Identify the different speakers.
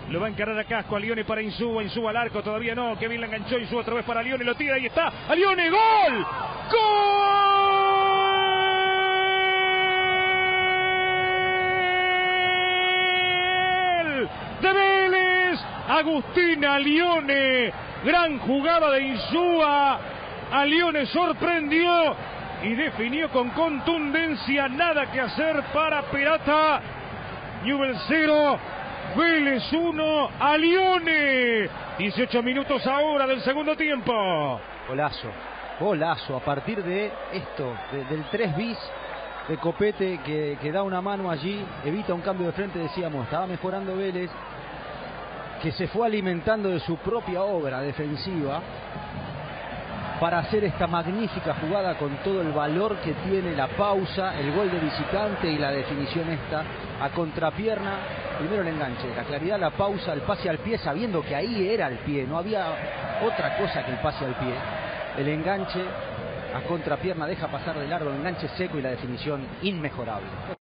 Speaker 1: Lo va a encarar a Casco, a Lione para Insúa, Insúa al arco, todavía no, que bien la enganchó, Insúa otra vez para Lione, lo tira, ahí está, a Lione, ¡gol! ¡Gol! De Vélez, Agustín a Lione, gran jugada de Insúa, a Lione sorprendió y definió con contundencia, nada que hacer para Perata. Newell's 0, Vélez 1, a Lione. 18 minutos ahora del segundo tiempo.
Speaker 2: Golazo, golazo. A partir de esto, del 3 bis de Copete que da una mano allí, evita un cambio de frente, decíamos, estaba mejorando Vélez, que se fue alimentando de su propia obra defensiva para hacer esta magnífica jugada con todo el valor que tiene la pausa, el gol de visitante y la definición esta a contrapierna. Primero el enganche, la claridad, la pausa, el pase al pie, sabiendo que ahí era el pie, no había otra cosa que el pase al pie. El enganche a contrapierna deja pasar de largo, el enganche seco y la definición inmejorable.